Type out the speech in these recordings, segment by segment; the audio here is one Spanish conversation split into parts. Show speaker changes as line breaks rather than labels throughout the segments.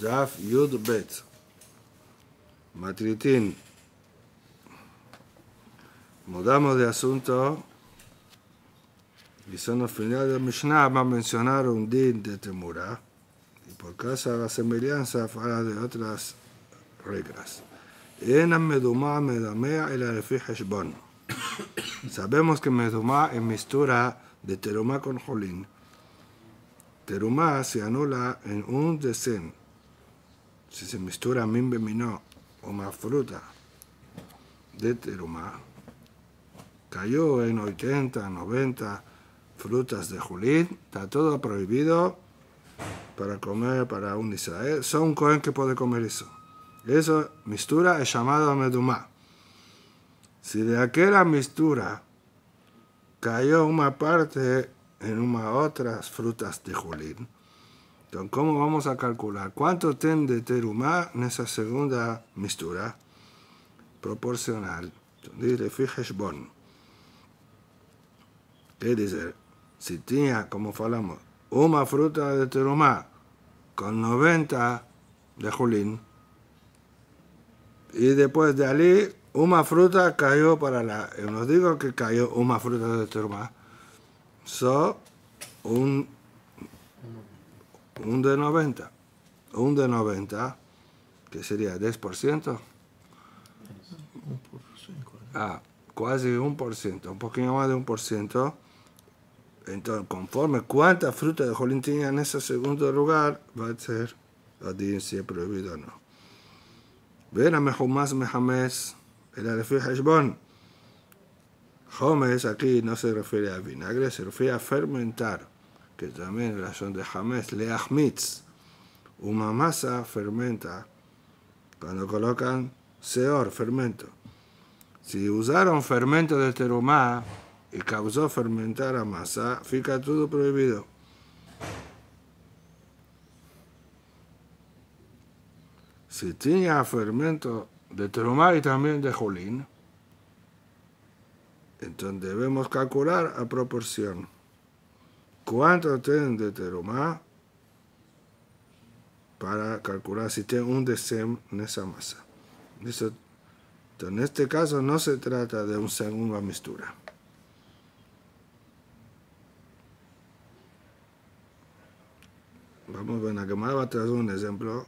Daf Yud Bet. Matritín. Mudamos de asunto y son los finales de Mishnah. Va a mencionar un din de Temura y por causa de la semejanza habla de otras reglas. Sabemos que medumá es mistura de terumá con jolín. Terumá se anula en un decen. Si se mistura min beminó o una fruta de terumá, cayó en 80, 90 frutas de jolín, está todo prohibido para comer para un Israel. Son un cohen que puede comer eso. Eso, mistura, es llamado medumá. Si de aquella mistura cayó una parte en una otras frutas de jolín, entonces, ¿cómo vamos a calcular? ¿Cuánto ten de terumá en esa segunda mistura? Proporcional. Dice, fíjese, bon. ¿Qué dice? Si tenía, como falamos, una fruta de terumá con 90 de jolín, y después de allí, una fruta cayó para la... No digo que cayó una fruta de terumá, un de 90. Un de 90, que sería 10%. Casi 1%, un poquito más de 1%. Entonces, conforme cuánta fruta de jolín tenía en ese segundo lugar, va a ser si es prohibido o no. Ven a mejumás mejames, el arefí hashbon. Jomes aquí no se refiere a vinagre, se refiere a fermentar, que también la son de james, leachmitz. Una masa fermenta cuando colocan seor, fermento. Si usaron fermento de terumá y causó fermentar la masa, fica todo prohibido. Si tenía fermento de terumá y también de jolín, entonces debemos calcular a proporción. ¿Cuánto tienen de terumá? Para calcular si tiene un desem en esa masa. Entonces, en este caso no se trata de una segunda mistura. Vamos a ver, la Gemara va a traer un ejemplo.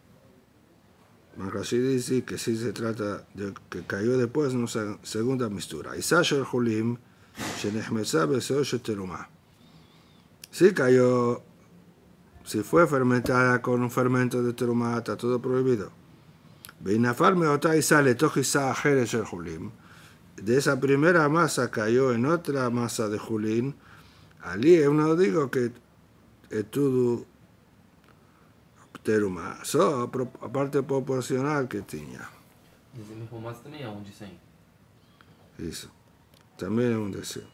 Rashi dice que si se trata de que cayó después en una segunda mistura. Isasher Julim, Shenehmesa Besosh Terumá. Si cayó, si fue fermentada con un fermento de terumá, está todo prohibido. Beinafar meotá y sale tojisa ajeres el Julim. De esa primera masa cayó en otra masa de Julín. Allí no digo que es todo terumá. Aparte proporcional que tenía.
Desde mi romance também é um de 100.
Eso. También es un deseo.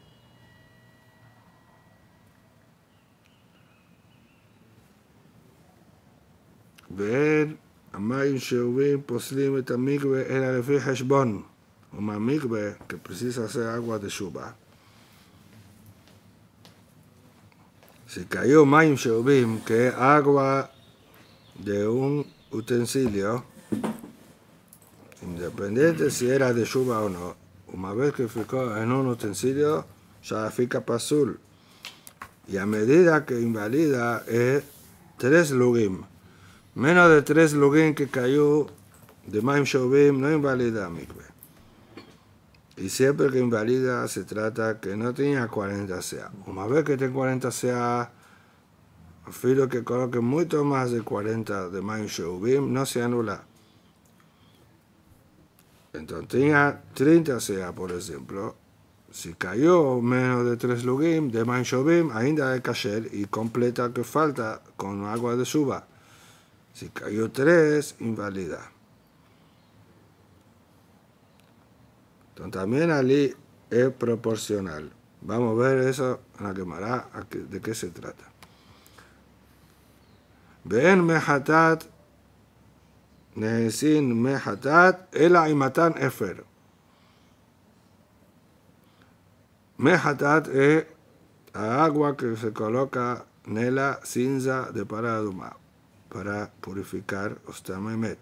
ואין המים שאובים פוסלים את המקווה אלא לפי חשבון. ומהמקווה, que precisa hacer agua de shuba. Si cayó מים שאובים, que es agua de un utensilio, independiente si era de shuba o no, una vez que ficó en un utensilio, ya fica pasul. Y a medida que invalida es 3 lugim. Menos de 3 lugim que cayó de Maim Shovim no invalida mikve. Y siempre que invalida se trata que no tenía 40 sea. Una vez que tiene 40 sea, filo que coloque mucho más de 40 de Maim Shovim no se anula. Entonces tenía 30 sea, por ejemplo. Si cayó menos de 3 lugim de Maim Shovim, ainda hay kasher y completa que falta con agua de suba. Si cayó 3, invalida. Entonces también allí es proporcional. Vamos a ver eso en la Gemara, de qué se trata. Ven mehatat, nehesin mehatat, ela imatan efer. Mehatat es agua que se coloca en la cinza de paraduma. para purificar Ostam Emet.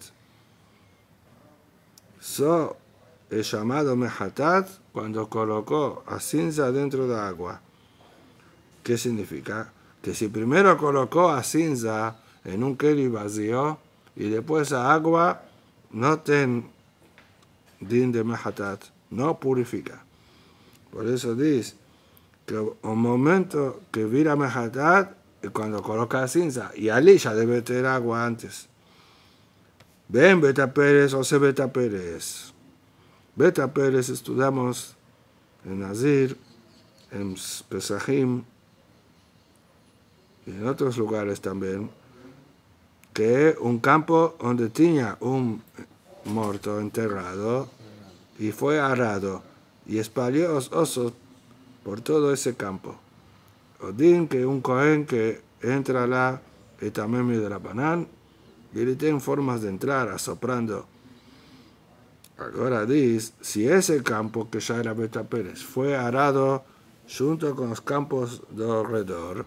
So es llamado Mehatat cuando colocó a cinza dentro de agua. ¿Qué significa? Que si primero colocó a cinza en un keli vacío y después a agua, no ten din de Mehatat, no purifica. Por eso dice que un momento que vira Mehatat es cuando coloca cinza, y allí ya debe tener agua antes. Ven Beta Pérez o se Beta Pérez. Beta Pérez estudiamos en Nazir, en Pesachim y en otros lugares también, que un campo donde tenía un muerto enterrado y fue arado y espalió los osos por todo ese campo. O din que un cohen que entra lá y también me de la banana y le tienen formas de entrar asoprando. Ahora dice, si ese campo que ya era Beta Pérez fue arado junto con los campos de alrededor,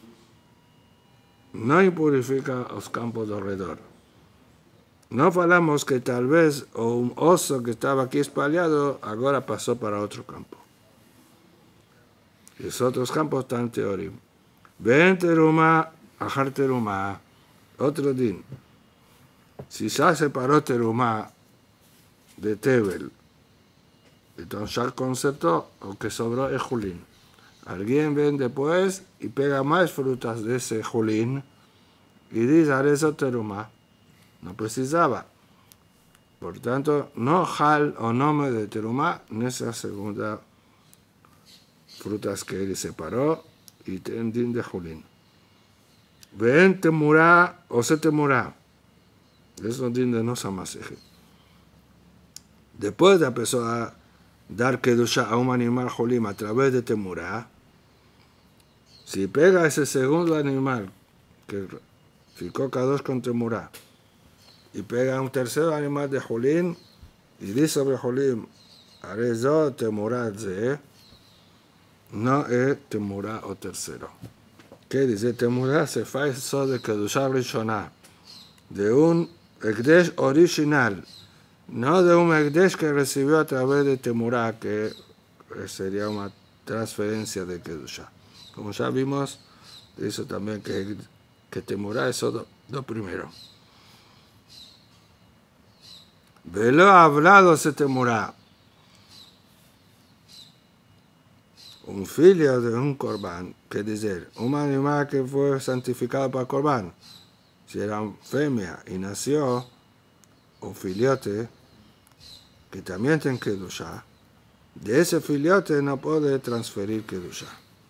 no impurifica los campos de alrededor. No falamos que tal vez un oso que estaba aquí espalhado ahora pasó para otro campo. Y los otros campos están teorim. Ven teruma, ajar teruma, otro din. Si ya separó teruma de Tebel, entonces ya concepto o que sobró es julín. Alguien ven después y pega más frutas de ese julín y dice, haré eso teruma. No precisaba. Por tanto, no hal o nombre de teruma en esa segunda frutas que él separó y tendín de julín. Ven temurá o se temurá. Eso din de no samaseje. Después de empezó a dar kedusha a un animal jolim a través de temurá, si pega ese segundo animal que ficó kadosh con temurá y pega un tercer animal de jolim y dice sobre jolim, haré zo temurá ze, no es temurá o tercero. ¿Qué dice? Temurá se hizo de kedusha rishonah, de un ekdesh original, no de un ekdesh que recibió a través de temurá, que sería una transferencia de kedusha. Como ya vimos, dice también que temurá es lo primero. Velo hablado se temurá. Un filho de un corbán, que decir, un animal que fue santificado para corbán, si era femia y nació un filiote que también tiene kedusha, de ese filiote no puede transferir kedusha.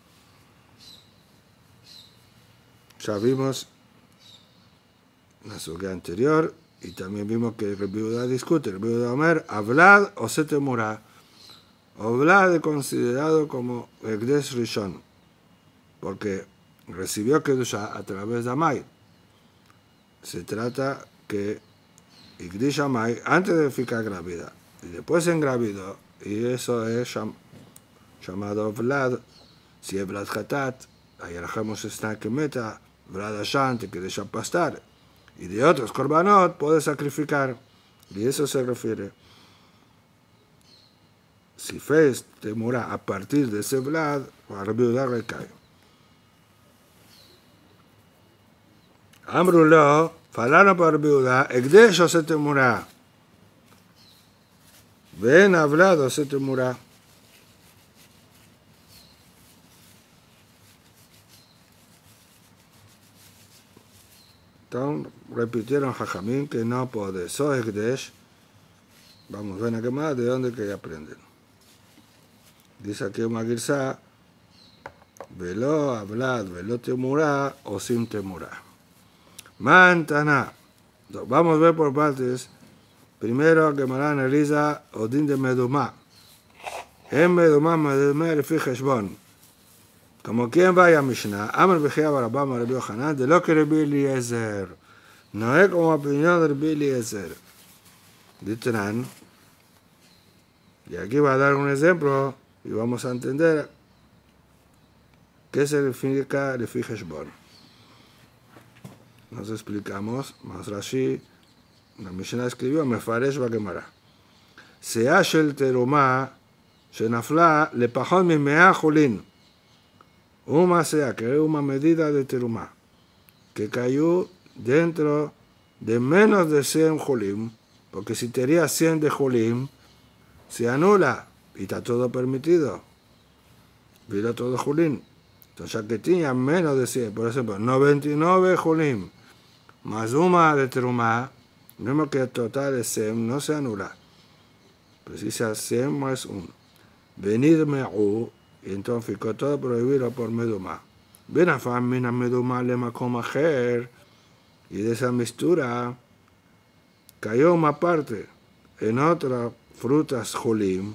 Ya vimos en la sugya anterior y también vimos que el Rabbi Yehuda discute, el Rabbi Yehuda Omer, hablad o se temurá. Oblad es considerado como Ekdesh Rishon, porque recibió kedusha a través de Amay. Se trata que Ikdish Amay antes de ficar grávida y después se engravidó, y eso es llamado Vlad. Si es Vlad Hatat, ahí alejamos esta que meta, Vlad Ashant, que deja pastar, y de otros korbanot puede sacrificar, y eso se refiere. Si fez temurá a partir de ese Vlad, a Rabbi Yehuda recae. Amrulo, falaron para Rabbi Yehuda, Ekdesh o se temurá. Ven hablado se temurá. Entonces repitieron Jajamín que no puede. So Ekdesh. Vamos a ver aquí más de dónde que aprenden. Dice aquí una girsa, velo hablad, velo temurá o sin temurá. Mantana. Vamos a ver por partes. Primero que Gemara analiza Odin de Medumá. En Medumá, Medumá, Refi Heshbon. Como quien vaya a Mishnah, Amar Bejía Barabama, Rabbi Yohanan, de lo que Rabbi Eliezer. No es como opinión de Rabbi Eliezer. Ditran. Y aquí va a dar un ejemplo y vamos a entender qué significa Refi Heshbon. Nos explicamos, más Rashi, la Mishnah escribió, Mefaresh Bagemara. Sea shel teruma, shenafla, lepachot mimea julin. Una sea, que es una medida de teruma, que cayó dentro de menos de 100 julim, porque si tenía 100 de julim, se anula y está todo permitido. Vino todo julim. Entonces, ya que tenía menos de 100, por ejemplo, 99 julim, más una de teruma, mismo que el total de 100 no se anula. Precisa 100 más 1. Venir me'u, y entonces ficó todo prohibido por meduma. Ven a famina meduma le makom acher, y de esa mistura cayó una parte en otras frutas julim.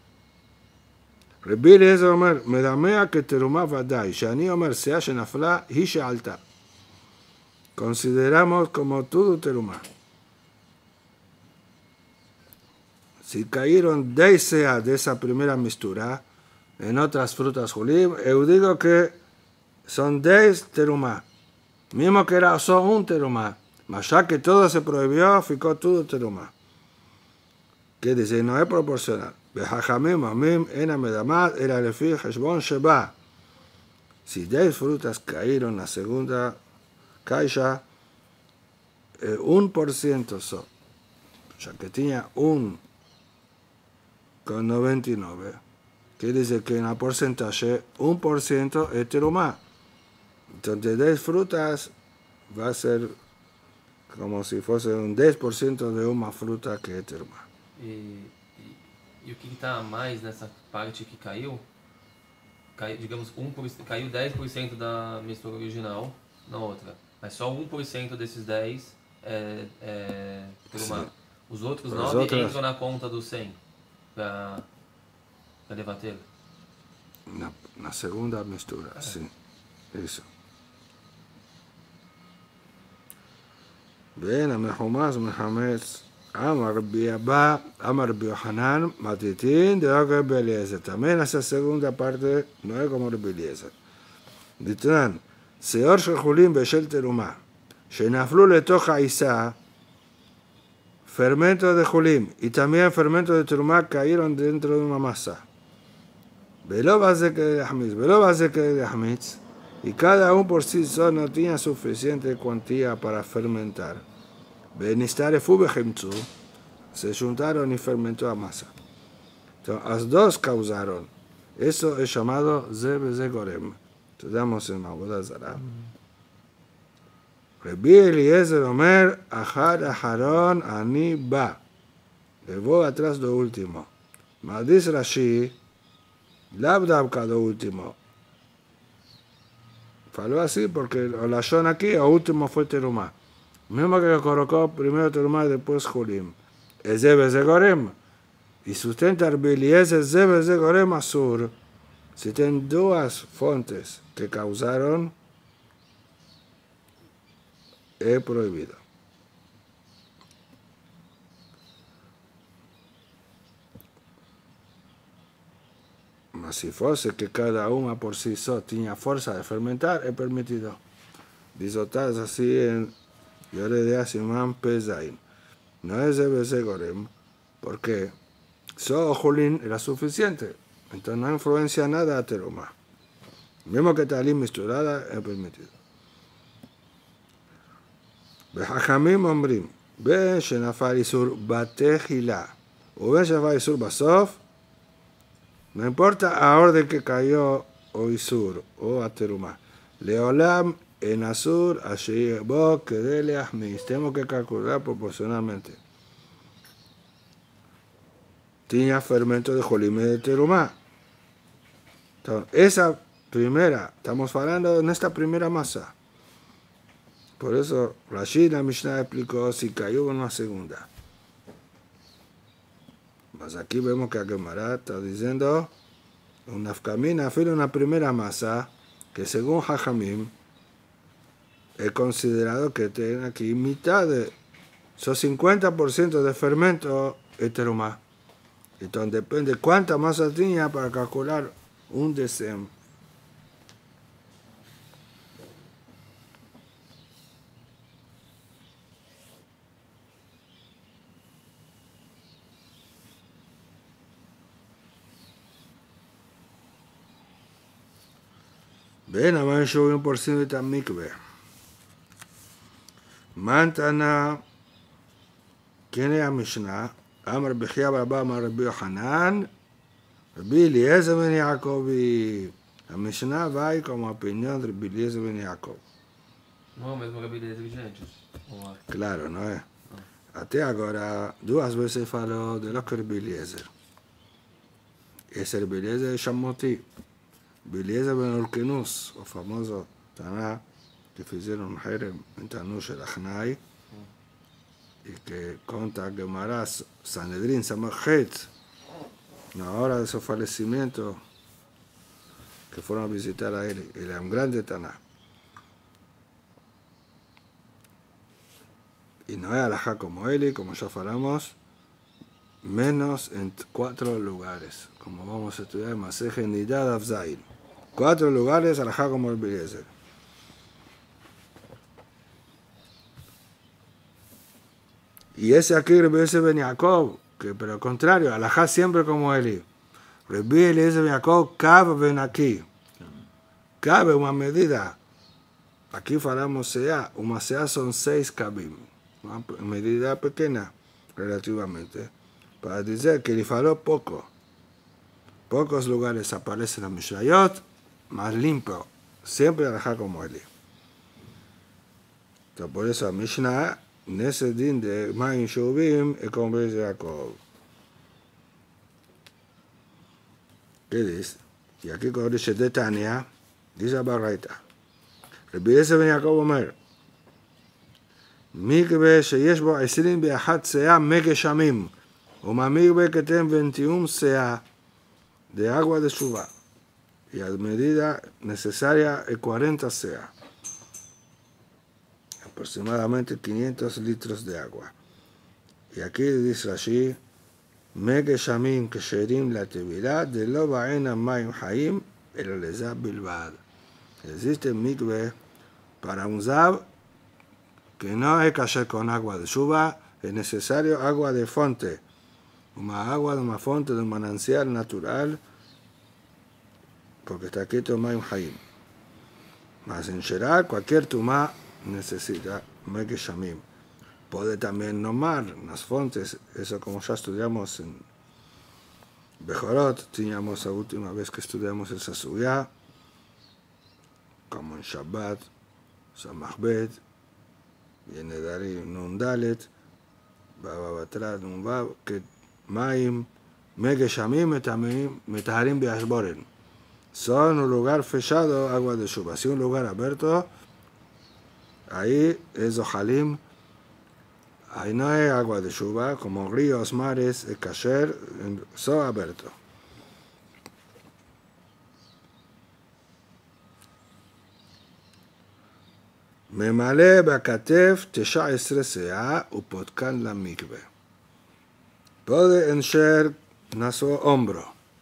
רבי אליעזר אומר, מדמה כתרומה ודאי, שאני אומר, שאה שנפלה היא שעלתה. Consideramos como todo teruma. Si cayeron 10 seas de esa primera mistura en otras frutas julim, yo digo que son 10 teruma. Mismo que era solo un teruma. Mas ya que todo se prohibió, ficó todo teruma. Que dice, no es proporcional. Behajamim amim ena medamat era lefi heshbon sheba. Si 10 frutas cayeron en la segunda caixa, 1% son. Ya que tenía 1 con 99, que dice que en el porcentaje 1% es teruma. Entonces 10 frutas va a ser como si fuese un 10% de una fruta que es teruma.
E o que está a mais nessa parte que caiu, digamos, caiu 10% da mistura original na outra, mas só 1% desses 10 é teruma. Os outros 9 entram na conta dos 100 para debater.
Na segunda mistura, sim. Isso. Bem, a Mehumas, Mehametz, Amar Rabbi Abba, Amar Rabbi Yohanan, Matitin, de Rabbi Eliezer. También esa segunda parte no es como Rabbi Eliezer. Ditran, Seor Shechulim Beshel Teruma, Shenaflu Letoch Isa, fermento de Julim y también fermento de Teruma cayeron dentro de una masa. Velo base que de Hamitz, velo base que de Hamitz, y cada uno por sí solo no tenía suficiente cuantía para fermentar. Benistare Fubehemtzu, se juntaron y fermentó a masa. Entonces, las dos causaron. Eso es llamado Zeb Gorem. Estudiamos en Avodah Zarah. Rabbi Eliezer Omer, Ahad Aharon Ani Ba. Le voy atrás lo último. Madis Rashi, Labdabka lo último. Faló así porque el lashon aquí, el último fue teruma. Mismo que colocó primero teruma y después julim. Es Zeb Gorem. Y sustenta Rabbi Eliezer Zeb Gorem Asur. Si tienen dos fuentes que causaron, es prohibido. Mas si fuese que cada una por sí sola tenía fuerza de fermentar, es permitido. Disotas así en Yoredea Simán Pezain. No es de Gorem, porque solo Julín era suficiente. Entonces no influencia nada a teruma. Mismo que talim misturada, es permitido. וחכמים אומרים, בין שנפל איסור בתחילה ובין שנפל איסור בסוף, no importa a orden que cayó o isur o a teruma, leolam en asur asher bo kedele ahmis. Tenemos que calcular proporcionalmente. Tenía fermento de jolim de teruma. Entonces, esa primera, estamos hablando en esta primera masa. Por eso Rashi la Mishnah explicó si cayó en una segunda. Mas aquí vemos que Gemara está diciendo una nafkamina, fue una primera masa que según Hajamim he considerado que tiene aquí mitad de, son 50% de fermento heteroma. Entonces depende cuánta masa tenía para calcular un desem. ven a Maim Shehubim por sí de Mikve. Mantana, ¿quién es la Mishnah? Amar Bechia Barba, Amar Rabbi Yohanan, Rabbi Eliezer ben Yaakov. La Mishnah vai como opinião de Rabbi Eliezer ben Yaakov.
Não é o mesmo Rabbi Eliezer de antes?
Claro, não é? Até agora, duas vezes falou de lo que Rabbi Eliezer. Esse Rabbi Eliezer é Shamoti. Rabbi Eliezer ben Urkenus, o famoso Taná, que fizeram um herem em Tanush el Achnai, y que conta Gemara Sanedrin Samachet, na hora de su fallecimiento, que fueron a visitar a él. Él era un grande Taná. Y no es alajá como él, como ya falamos, menos en 4 lugares, como vamos a estudiar en Maseje Nidad Afzail. 4 lugares alajá como el Eliezer. Y ese aquí, Rabbi Eliezer ben Yaakov, que pero al contrario, alajá siempre como él. Rabbi Eliezer ben Yaakov, Kab ben aquí. Kab es una medida. Aquí falamos sea, una sea son 6 kabim. Una medida pequeña, relativamente. Para decir que le faló poco. Pocos lugares aparecen en Mishnayot, más limpio. Siempre alajá como él. Entonces, por eso Mishnah, en ese din de Maim Shehubim, es como dice Jacob. ¿Qué dice? Y aquí cuando dice de Tania, dice Baraita. Rabbi Eliezer ben Yaakov Omer, מקווה שיש בו 21 סאה מי גשמים, ומהמקווה כתן 21 סאה de agua de Shuvah, y a medida necesaria es 40 sea, aproximadamente 500 litros de agua. Y aquí dice Rashi, מי גשמים כשרים לטבילה, דלא בעין המים חיים, אלא לזב בלבד. Existe mikve para un zab que no es kasher con agua de Shuvah, es necesario agua de fuente, una agua de una fuente, de un manantial natural, porque está escrito Mayim Hayim. Mas en general, cualquier tumá necesita Meke Shamim. Puede también nomar las fuentes, eso como ya estudiamos en Bejorot, teníamos la última vez que estudiamos el Sasuyá, como en Shabbat, Samachbet, y en Nedarim Nun Dalet, Baba Batrat Nun Bab, que Mayim, Meke Shamim, Metaharim Beashboren. Son un lugar fechado, agua de Shuvah. Si un lugar abierto, ahí es Ojalim, ahí no hay agua de Shuvah, como ríos, mares, el kasher, son abiertos. ממלא בכתף 19 סאה ופותקן למקווה. Puede encher nuestro hombro.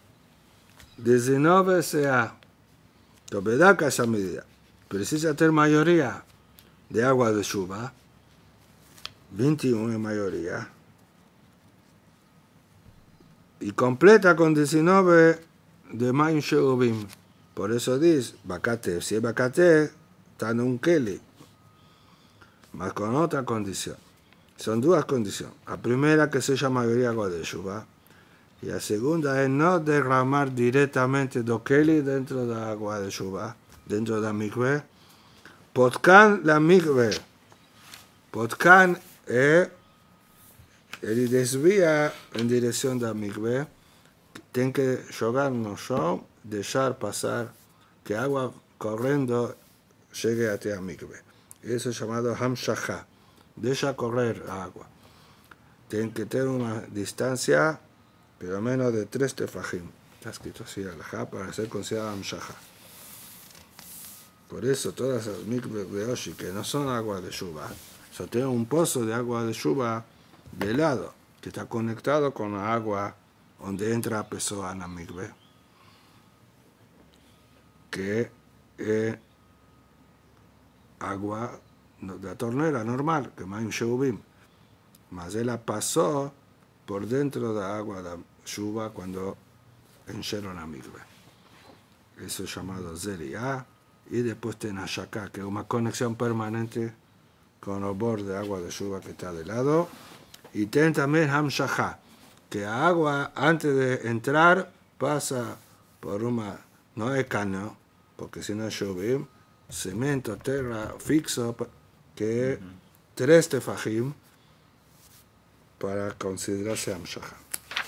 19 sea, que obedezca esa medida. Precisa tener mayoría de agua de Shuvah, 21 en mayoría, y completa con 19 de Maim Shehubim. Por eso dice, Bakate, si es Bakate, está en un keli, más con otra condición. Son 2 condiciones. La primera, que sea mayoría agua de Shuvah. Y la segunda es no derramar directamente do keli dentro de la agua de Shuvah, dentro de la mikveh. Potkan la mikveh. Potkan es, él desvía en dirección de la mikveh. Tiene que jugar no show, dejar pasar, que agua corriendo llegue hasta la mikveh. Eso es llamado hamshachah. Deja correr agua. Tiene que tener una distancia pero menos de 3 tefajim. Está escrito así, alajá, para ser considerada hamshachah. Por eso todas las mikveh de Oshi, que no son agua de Shuvah, solo tienen un pozo de agua de Shuvah de lado, que está conectado con la agua donde entra la persona en la mikveh, que es agua de la tornera normal, que Maim Shehubim. Mas él la pasó por dentro de la agua de Shuvah cuando encheron la mikveh. Eso es llamado Zeriah, y después ten Hashaka, que es una conexión permanente con el borde de agua de Shuba que está de lado. Y ten también Hamshachá, que la agua antes de entrar pasa por una, no es caño, porque si no es Shubim, cemento, tierra, fixo, que es 3 tefajim para considerarse Hamshachá.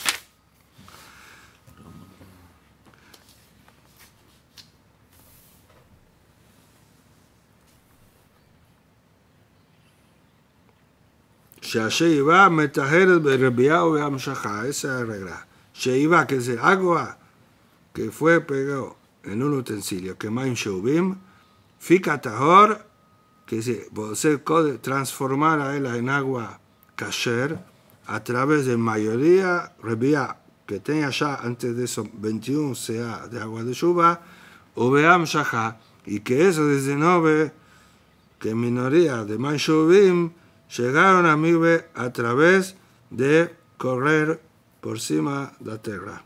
שהשאיבה מטהרת ברבייה ובהמשכה, esa es la regla. Sheiva, que es el agua que fue pegado en un utensilio, que Maim Sheubim, fica tahor, que se puede transformar a él en agua kasher a través de mayoría rebia que tenía ya antes de eso 21 CA de agua de Shuba, o Beam Shachá, y que eso desde 9 que minoría de Maim Sheubim llegaron a Mikve a través de correr por encima de la tierra.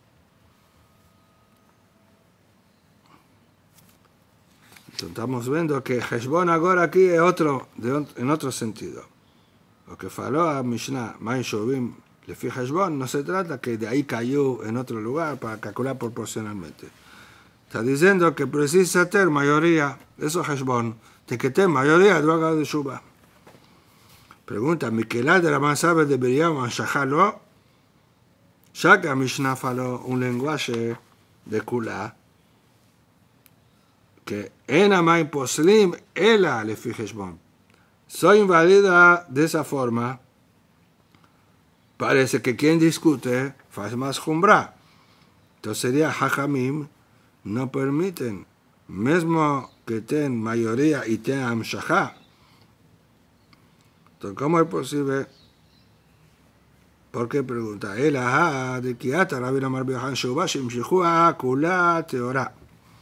Entonces estamos viendo que Heshbon ahora aquí es en otro sentido. Lo que faló a Mishnah, Maim Sheubim, le fui Heshbon, no se trata que de ahí cayó en otro lugar para calcular proporcionalmente. Está diciendo que precisa tener mayoría, eso es Heshbon, de que tener mayoría de agua de Shuba. Pregunta, Miquelá de la Masabe debería mancharlo, ya que a Mishnah faló un lenguaje de Kula, que en Amay Poslim, ella le fije bon. Soy invalida de esa forma, parece que quien discute hace más jumbra. Entonces sería Hajamim, no permiten, mismo que ten mayoría y ten Amshachá. Entonces, ¿cómo es posible? ¿Por qué pregunta? El ajá de Kiata, Rabbi Amar Biohan Shubashim Shihua Kula Teorá.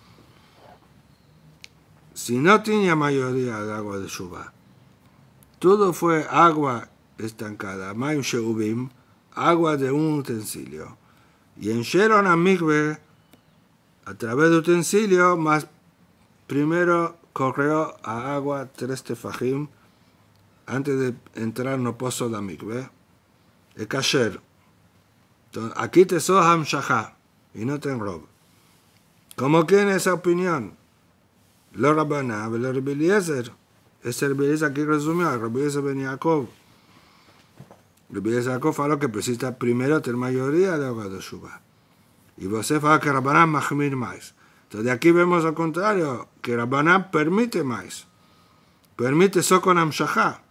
Si no tenía mayoría de agua de Shuba, todo fue agua estancada, Maim Sheubim, agua de un utensilio. Y encheron a Mikve a través de utensilio, más primero corrió a agua 3 tefajim antes de entrar en el pozo de Mikve. Es kasher. Entonces, aquí te soham shachá y no ten rob. ¿Cómo tiene esa opinión? Lo Rabbaná, lo Rabbi Eliezer. Ese Rabbi Eliezer aquí resumió, Rabbi Eliezer ben Yaakov. Rabbi Eliezer Yaakov faló que precisa primero tener mayoría de agua de Shuba. Y José faló que Rabbaná mahmir más. Entonces de aquí vemos al contrario, que Rabbaná permite más. Permite solo con Amshachá.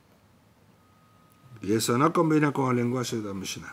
Y eso no combina con el lenguaje de la Mishnah.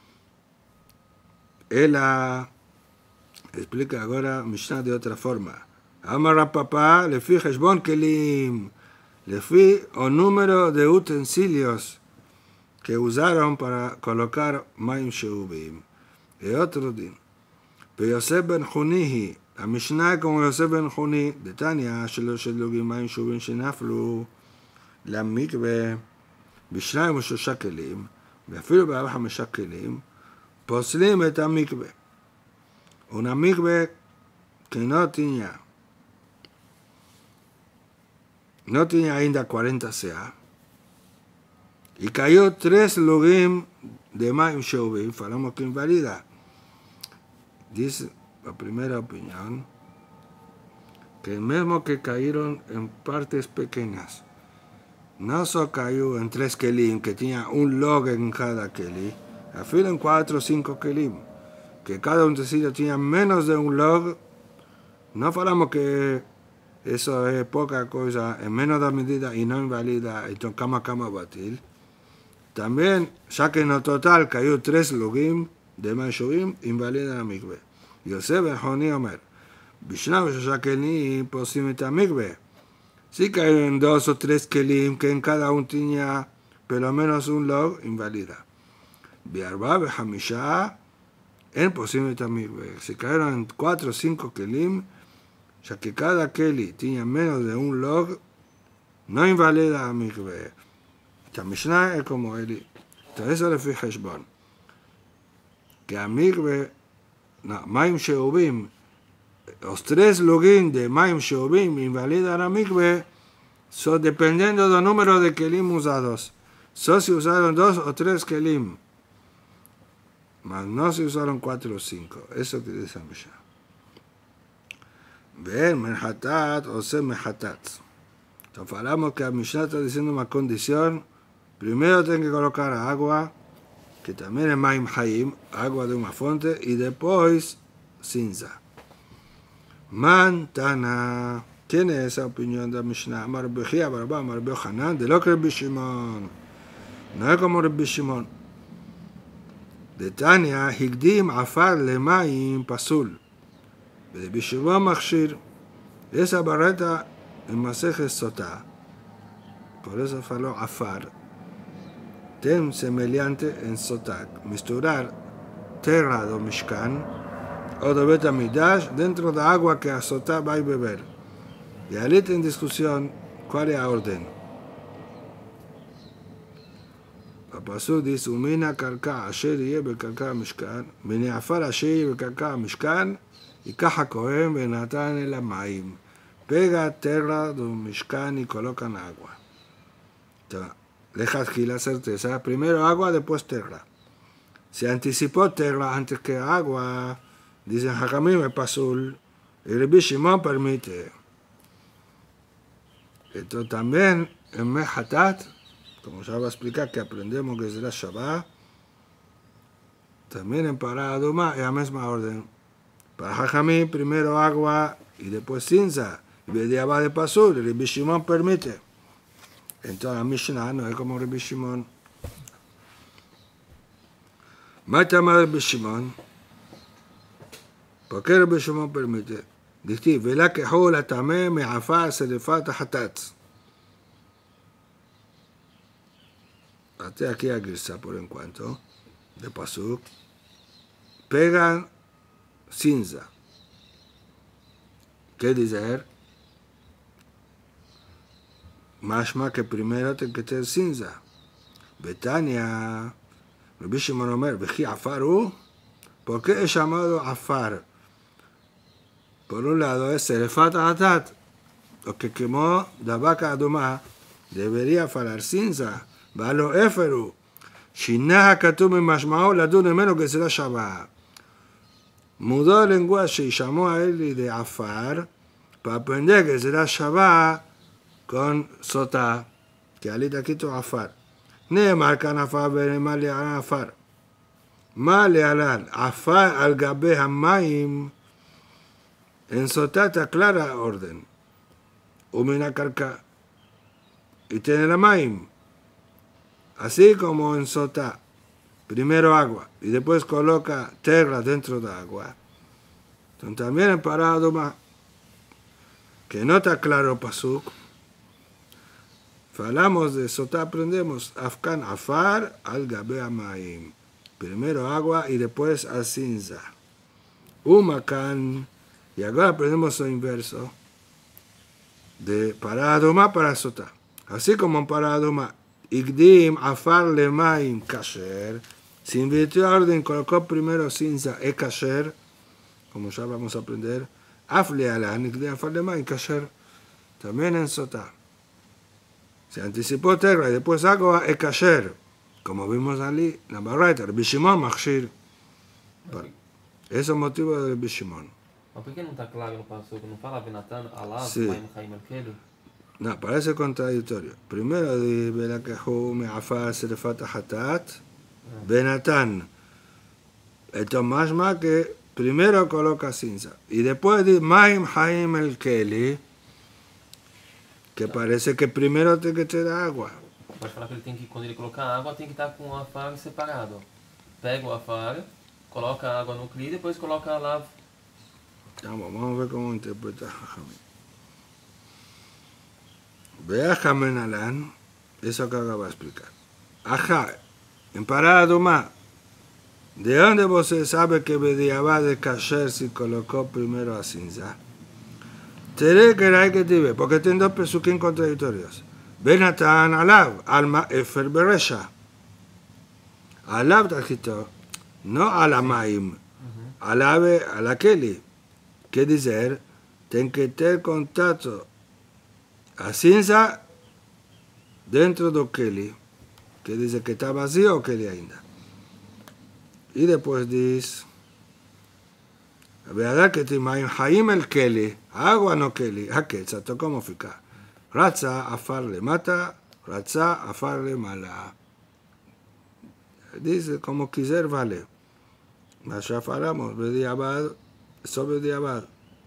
Él explica ahora Mishnah de otra forma. Amar papá, le fui Heshbon Kelim, le fui el número de utensilios que usaron para colocar Maim Sheubim. Y otro din. Pero Yosef ben Junihi, la Mishnah como Yosef ben Juni, de Tania, Shelo Shedlugim Maim Sheubim Shenaflu, la Mikve, בשניים ושלושה כלים, ואפילו בארבעה חמישה כלים, פוסלים את המקווה. המקווה no tenía ainda 40 CA, y cayó 3 lugim de Maim Sheubim, falamos que invalida. Dice la primera opinión, que mismo que cayeron en partes pequeñas, no solo cayó en 3 kelim, que tenía un log en cada kelim, afilo en 4 o 5 kelim, que cada utensilio tenía menos de un log, no falamos que eso es poca cosa, en menos de medida y no invalida, entonces kama batil. También, ya que en el total cayó 3 logim de Maim Sheubim, invalida la mikve. Yosef ben Joni Omer, Bishnah ושלושה kelim פוסלים את המקווה. Si cayeron 2 o 3 kelim, que en cada uno tenía pelo menos un log, invalida. Be'arba be'hamisha, en posible también. Si cayeron en 4 o 5 kelim, ya que cada keli tenía menos de un log, no invalida a mikve. La Mishnah es como él. Entonces eso le fui Heshbon. Que a mikve, no, Maim Sheubim, los 3 lugin de Maim Sheubim invalidan a mikve son dependiendo del número de kelim usados. Son si usaron 2 o 3 kelim. Mas no se usaron 4 o 5. Eso que dice Mishnah. Ven, menhatat o se menhatat. Entonces hablamos que a Mishnah está diciendo una condición. Primero tienen que colocar agua, que también es Maim Hayim, agua de una fuente, y después cinza. Mantana. ¿Quién es esa opinión de Mishnah? Amar Bechia, Barba, Amar Bechanan, de lo que Rabbi Shimon. No es como Rabbi Shimon. De Tania, Higdim Afar Lemaim Pasul. De Rabbi Shimon Machshir. Esa barreta en Masejes Sotá. Por eso faló Afar. Tem semelhante en Sotak. Misturar terra do Mishkan o do Bet HaMikdash dentro da agua que a Sotá va a beber. Y ahí está en discusión cuál es la orden. El pasuk dice, Umina karka asher yeh bekarka mishkan, miniafar asher yeh bekarka mishkan, yikach hakohen venatan el hamayim. Pega tierra do mishkan y colocan agua. Entonces, la certeza, primero agua, después tierra. Se anticipó tierra antes que agua, dicen Hakamim el pasul, y Rabbi Shimon permite. Entonces también en Mehatat, como ya voy a explicar que aprendemos que es la Shabbat, también en Parada Duma es la misma orden. Para Jajamí primero agua y después cinza, y Bediabá de Pasul, y Rabbi Shimon permite. Entonces la Mishnah no es como Rabbi Shimon. Matama Rabbi Shimon. ¿Por qué Rabbi Shimon permite? Dice, vela que jola tamé me afar se le falta hatatz. Hasta aquí a Girsa por encuentro, de Pasuk. Pegan cinza. ¿Qué dice? Mashma que primero tiene que tener cinza. Betania, Rabbi Shimon Omer, Veji Afaru. ¿Por qué es llamado Afar? Por un lado es Serefat Hatat, lo que quemó la vaca adumá, debería falar cinza, valo eferu, Shinaha Katum Mashmao la dune menos que será Shabbat. Mudó el lenguaje y llamó a él de Afar, para aprender que será Shabbat con Sotá, que alita quito Afar. Neemar kan Afar, Benemar le alan Afar. Mal le alan, Afar al Gabe Hamaim. En Sotá está clara orden. Umina karka. Y tiene la maim. Así como en Sotá. Primero agua. Y después coloca tierra dentro de agua. Entonces también en Paradoma. Que no está claro pasuk. Falamos de Sotá, aprendemos. Afkan afar al gabe amaim. Primero agua y después a cinza. Umakan. Y ahora aprendemos lo inverso de Paradoma para Sotá. Así como en Paradoma, Igdim, Afar, Lemaim, Kasher, se invirtió a orden, colocó primero cinza, e Kasher, como ya vamos a aprender, Afle Alan, Igdim, Afar, Lemaim, Kasher, también en Sotá. Se anticipó tierra y después agua, e Kasher, como vimos allí, la barreta, Rabbi Shimon, Machshir. Ese es el motivo de Rabbi Shimon.
¿Por qué no está claro no pasuk? ¿No fala Benatan, Alav,
Sí.
Maim Haim Alkeli?
No, parece contradictorio. Primero dice, Belakehu me afar serefat hatat, Benatán. Esto más que primero coloca cinza. Y después dice, Maim Haim el Keli, que parece que primero tiene que tener agua.
Pode falar que ele tem que, quando ele colocar água, tem que estar com o afar separado. Pega o afar, coloca a água no cli e depois coloca a Alav.
Vamos a ver cómo interpreta Jajamín. Vea Jamen Alan, eso que acabo de explicar. Ajá, en Parada Duma, ¿de dónde vos sabe que Bediabá de Kasher si colocó primero a cinza? Tere que hay que te ve, porque tienen dos pesuquín contradictorios. Benatán Alav, alma Efer Beresha. Alav está escrito, no a la Maim, Alave a la Keli. Quer dizer, tem que ter contato a cinza dentro do Keli. Quer dizer que está vazio o Keli ainda. E depois diz, a verdade que tem מים חיים el Keli, água no Keli, הקצת, como fica? רצה עפר למטה, רצה עפר למעלה. Dice, como quiser vale. מה שהפרamos, בדיעבד, סוף בדיעבד.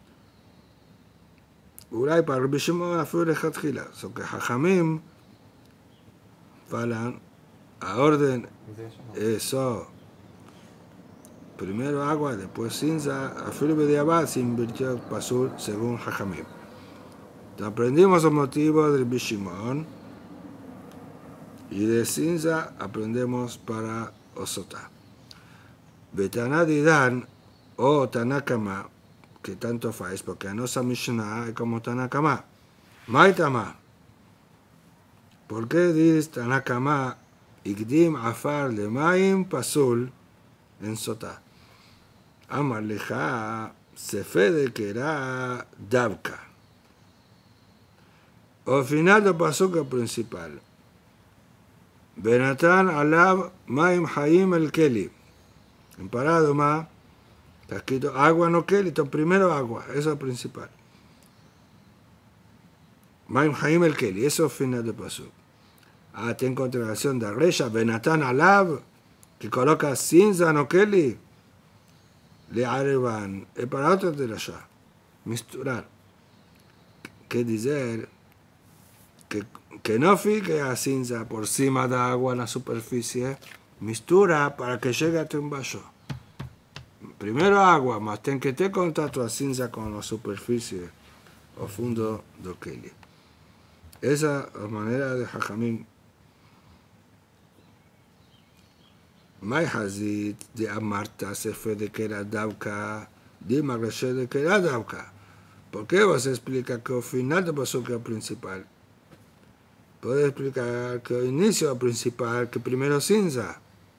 אולי para רבי שמעון אפילו לכתחילה. So que חכמים falan, a orden eso. Primero agua, después cinza, afilo bediabad se invirtió pasul según Jajamim. Aprendimos los motivos del Bishimon y de cinza aprendemos para Osota. Betaná Didan o Tanakama, que tanto faz, porque a nossa Mishnah es como Tanakama. Maitama. ¿Por qué dice Tanakama? Igdim afar de Maim pasul en Sotá? Amar leja se fede que era Davka. Al final del pasuk principal. Benatán alab maim hayim el keli. En parado más, está escrito agua no keli, entonces primero agua, eso es el principal. Maim hayim el keli, eso es el final del pasuk. Ten continuación de Resha, Benatán alab, que coloca cinza no keli. Le arevan, es para otro de allá, misturar. Que dice que no fique a cinza por cima de agua en la superficie, mistura para que llegue a un vaso. Primero agua, mas ten que tener contacto a cinza con la superficie o fondo del keli. Esa es la manera de Jajamim. Mai hazit de Amarta se fue de que era Davka, de Magrashe de que era Davka. ¿Por qué vas a explicar que al final del pasuk es el principal? Puede explicar que al inicio es principal, que primero cinza.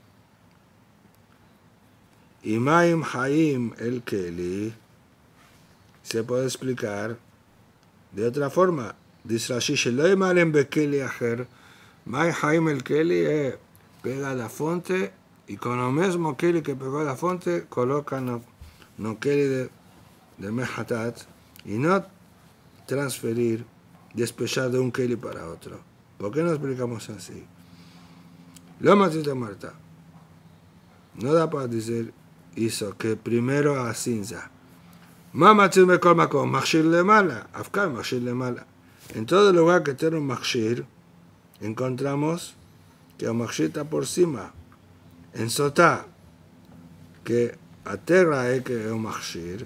Y Maim Haim el Keli se puede explicar de otra forma. Dice Rashi, Shelo Imalem Bekeli Acher, Maim Haim el Keli pega la fuente y con lo mismo Keli que pegó la fuente coloca no Keli de Mehatat y no transferir, despechar de un Keli para otro. ¿Por qué no explicamos así? Lo matita Marta. No da para decir eso, que primero a cinza. Mamá me colma con machir le mala, afkar machir le mala. En todo lugar que tiene un machir, encontramos que el machir está por cima. En Sotá, que a tierra es que es un machir,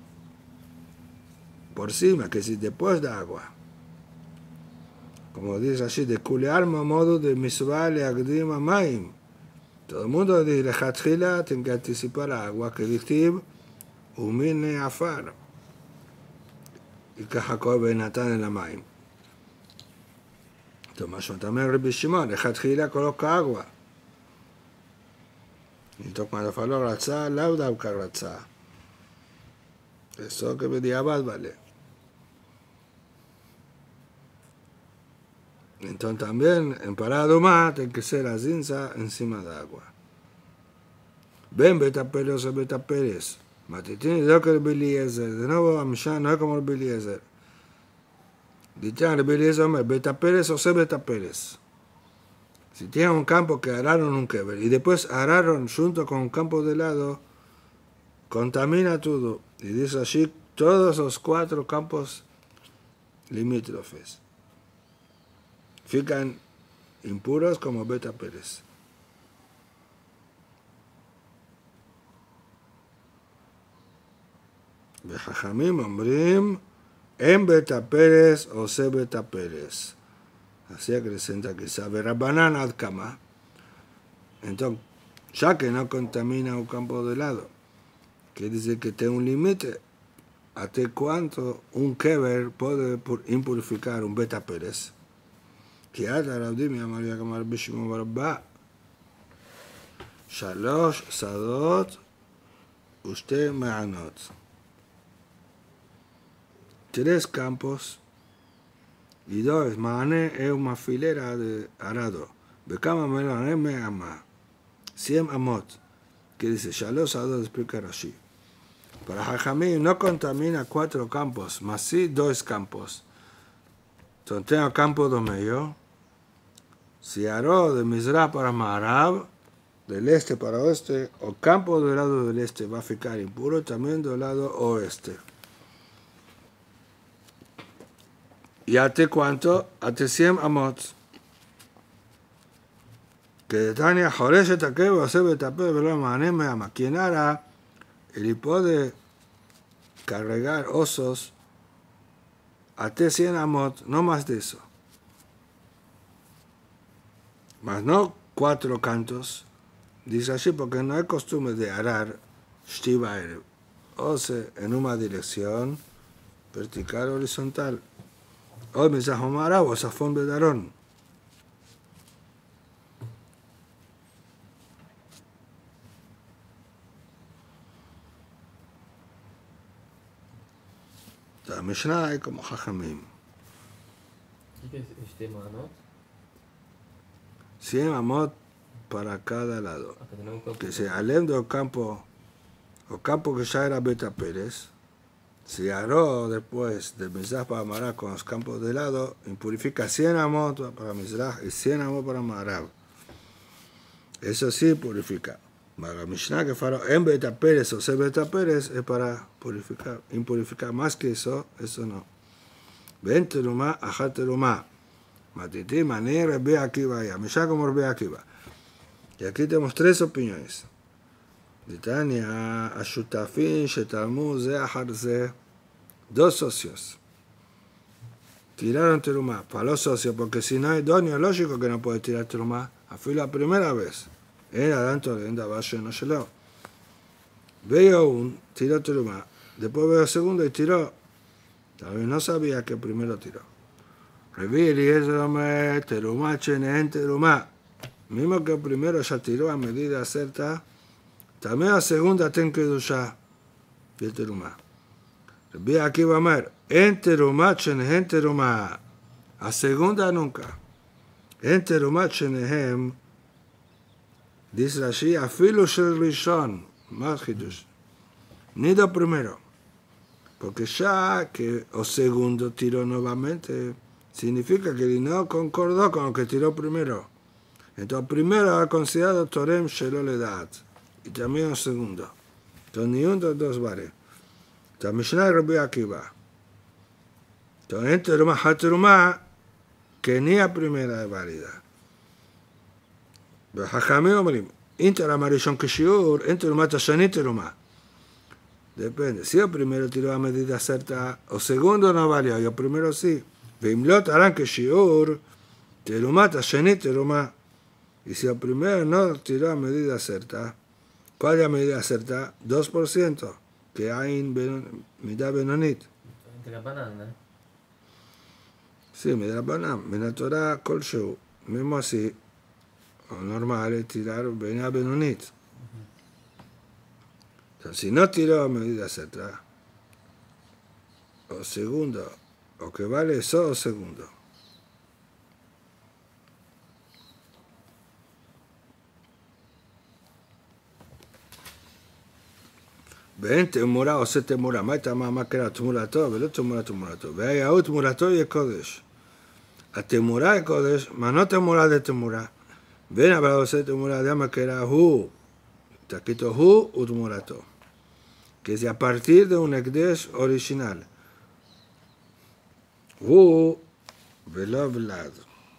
por cima, que si después de agua. Como dice así, de culear modo de misvah le agdim maim. Todo el mundo dice, lechatchila, tiene que anticipar la agua, que dice, umine afar. Y que Jacob Benatán en la maim. Tomás también Rabbi Shimon, lechatchila coloca agua. Entonces cuando faló ratzá, laudavka ratzá. Eso que bediabad vale. Entonces también en parado más tiene que ser la cinza encima de agua. Ven betaperes o betaperes. Matitini do que el Beliezer. De nuevo Amshá no es como el Beliezer. Dice el Beliezer, betaperes o se betaperes. Si tienen un campo que araron un kever y después araron junto con un campo de lado, contamina todo. Y dice así todos los 4 campos limítrofes. Fican impuros como betaperes. Bejajamim ombrim en betaperes o se betaperes. Así acrecenta que sabe Rabbanan ad kama. Entonces, ya que no contamina un campo de lado, que dice que tiene un límite, hasta cuánto un kever puede impurificar un betaperes. כי עד הרבדים יאמר יגמר רבי שמעון בר אבא 3 שדות ושתי מענות. 3 campos y 2 maane es una filera de arado. Becama melane me ama. 100 amot. Que dice, Shalosh Adot explica Rashi. Para Jajamim no contamina 4 campos, más sí 2 campos. Entonces tengo campo do medio. Si aró de Mizrah para Maharab, del este para oeste, o campo del lado del este va a ficar impuro, también del lado oeste. ¿Y hasta cuánto? Hasta 100 amot. Que de Tania Joresh Takebo se betapé velo mané me ama. Quien hará, él puede cargar osos hasta 100 amot, no más de eso. Más no 4 cantos. Dice así porque no hay costumbre de arar shtiva erev. O sea, en una dirección vertical o horizontal. O mizahomara o safón bedarón. La Mishnah es como Jajamim.
¿Qué es este manot?
100 amot para cada lado.
Acá tenemos un campo.
Que se alem del campo, o campo que ya era Beta Pérez, se aró después de Mizrah para Marab con los campos de lado, impurifica 100 amot para Mizrah y 100 amot para Marab. Eso sí purifica. Para Mishnah que faró en Beta Pérez o se Beta Pérez es para purificar, impurificar más que eso no. Ven terumá, ajá terumá. Matiti, maní, Rebbe Akiva ya. Mishnah como Rebbe Akiva. Y aquí tenemos 3 opiniones. Titania, Ashutafin, Shetalmu, Ze, Ahar, Ze. 2 socios. Tiraron terumá. Para los socios, porque si no hay dueño, lógico que no puede tirar terumá. Fue la primera vez. Era tanto de Endabash no se lo. Veo un, tiró terumá. Después veo el segundo y tiró. Tal vez no sabía que primero tiró. Reviri, es terumá, chenen terumá. Mismo que el primero ya tiró a medida cierta, también la segunda ten que dushá de terumá. Rabbi Akiva Omer, en terumá, chenen terumá. A segunda nunca. En terumá, chenen. Dice Rashi, afilo shel rishon, más hidush. Ni lo primero. Porque ya que el segundo tiró nuevamente, significa que no concordó con lo que tiró primero. Entonces, primero ha considerado Torem Shelo Ledat. Y también el segundo. Entonces, ni uno de los 2 vale. Entonces, Mishnah y Rabbi Akiva. Entonces, en terumá, haterumá, que ni la primera es válida. Jajamim omrim, interama rishon kishiur, en terumá tashani terumá. Depende. Si el primero tiró a medida cierta, o segundo no valió, y el primero sí. Veimlot harán kishiur, terumá tashani terumá. Y si el primero no tiró a medida cierta, ¿cuál es la medida cierta? 2%, que hay en Midá Benonit.
Entre la banana.
Sí, Midá Banana, Midá Torah, Kolsheu. Mismo así, lo normal es tirar Midá Benonit. Entonces, si no tiró a medida cierta, o segundo, o que vale solo segundo. ואין תמורה עושה תמורה. מה הייתה מה קרה? תמורתו ולא תמורתו. והיהו תמורתו יהיה קודש. התמורה היא קודש, מה לא תמורה זה תמורה. ואין אבל עושה תמורה, זה מה קרה הוא. תקיתו הוא ותמורתו. Que es a partir de un Ekdesh original. הוא ולא ולד.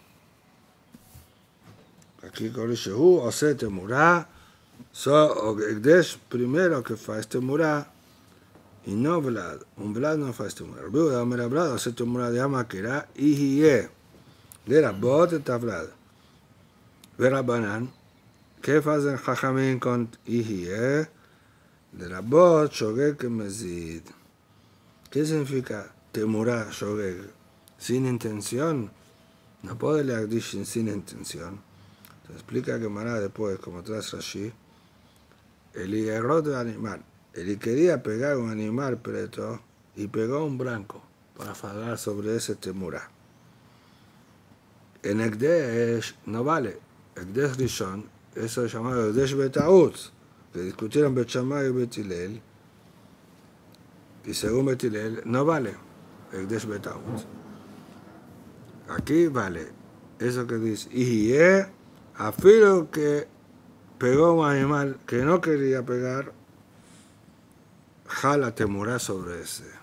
Aquí corrige הוא עושה תמורה. So, Ekdesh primero que faz temurá y no Vlad. Un Vlad no faz temurá. Rabbi Yehuda Omer Vlad hace temurá de Amakera y Hiye. De Rabot et Vlad. Ve Rabbanan. ¿Qué hacen Jajamín con Hiye? De Rabot Shogeg Mezid. ¿Qué significa temurá Shogeg? Sin intención. No puede leer sin intención. Se explica que Mará después, como tras Rashi. El error del animal. Él quería pegar un animal preto y pegó un blanco. para hablar sobre ese temura. En Ekdesh no vale. Ekdesh Rishon, eso es llamado Ekdesh Betaut, que discutieron Bet Shammai y Bet Hillel, y según Bet Hillel no vale Ekdesh Betaut. Aquí vale eso que dice, y afilo que pegó un animal que no quería pegar, jala temura sobre ese.